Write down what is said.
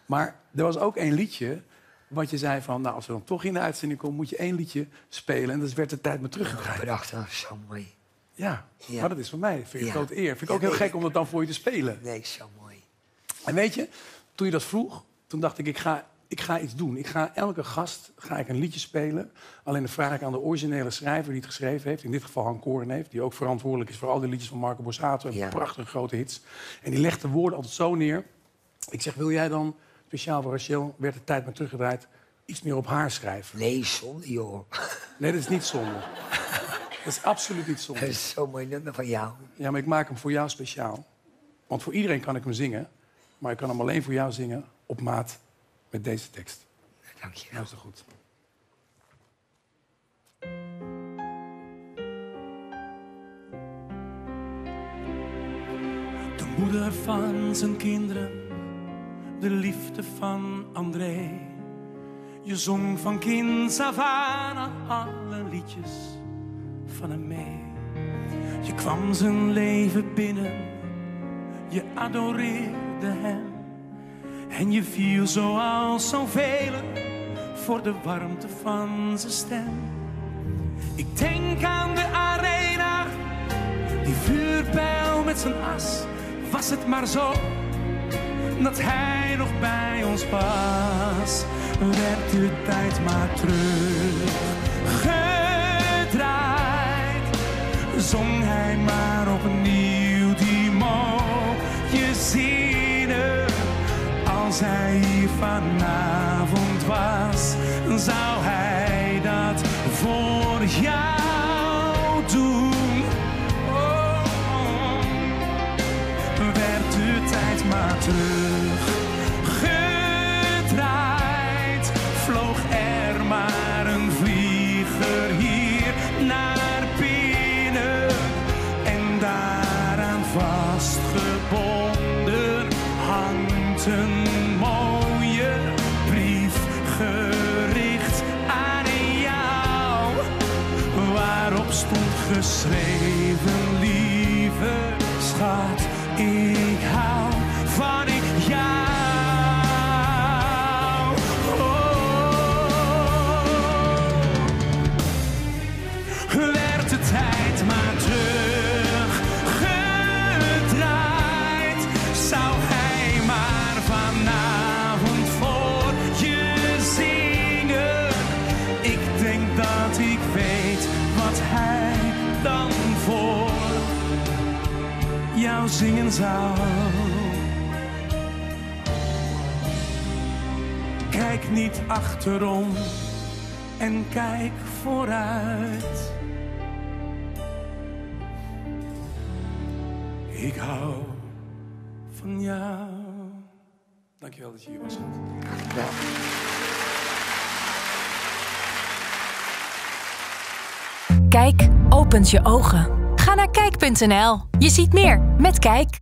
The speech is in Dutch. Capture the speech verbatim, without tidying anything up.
Maar er was ook één liedje wat je zei van... nou, als we dan toch in de uitzending komen, moet je één liedje spelen. En dat werd de tijd maar teruggedraaid. Prachtig, zo mooi. Ja, Ja. maar dat is voor mij. Vind ik een Ja. grote eer. Vind ik Ja, ook heel nee. gek om dat dan voor je te spelen. Nee, zo mooi. En weet je, toen je dat vroeg, toen dacht ik, ik ga, ik ga iets doen. Ik ga elke gast ga ik een liedje spelen. Alleen dan vraag ik aan de originele schrijver die het geschreven heeft. In dit geval Han Koren heeft, die ook verantwoordelijk is voor al die liedjes van Marco Borsato. En Ja. prachtige grote hits. En die legt de woorden altijd zo neer. Ik zeg, wil jij dan, speciaal voor Rachel, werd de tijd maar teruggedraaid, iets meer op haar schrijven? Nee, zonde, joh. Nee, dat is niet zonde. Dat is absoluut niet zonde. Dat is zo'n mooi nummer van jou. Ja, maar ik maak hem voor jou speciaal. Want voor iedereen kan ik hem zingen. Maar ik kan hem alleen voor jou zingen op maat met deze tekst. Dank je wel. Nou is het goed. De moeder van zijn kinderen, de liefde van André. Je zong van kinds af aan alle liedjes van hem mee. Je kwam zijn leven binnen, je adoreerde hem. En je viel zoals zoveel voor de warmte van zijn stem. Ik denk aan de arena, die vuurpijl met zijn as. Was het maar zo dat hij nog bij ons was, werd de tijd maar teruggedraaid. Zong hij maar opnieuw die mooie zinnen. Als hij hier vanavond was, zou hij dat voor jou doen. Oh, oh. Werd de tijd maar teruggedraaid, vloog er maar een vlieger hier naar binnen en daaraan vastgebonden hangt een mooie brief gericht aan jou, waarop stond geschreven: lieve schat, ik hou van jou. Oh, werd de tijd maar teruggedraaid, zou hij maar vanavond voor je zingen. Ik denk dat ik weet wat hij dan voor jou zingen zou. Kijk niet achterom en kijk vooruit. Ik hou van jou. Dankjewel dat je hier was, schat. Ja. Kijk opent je ogen. Ga naar kijk punt n l. Je ziet meer met Kijk.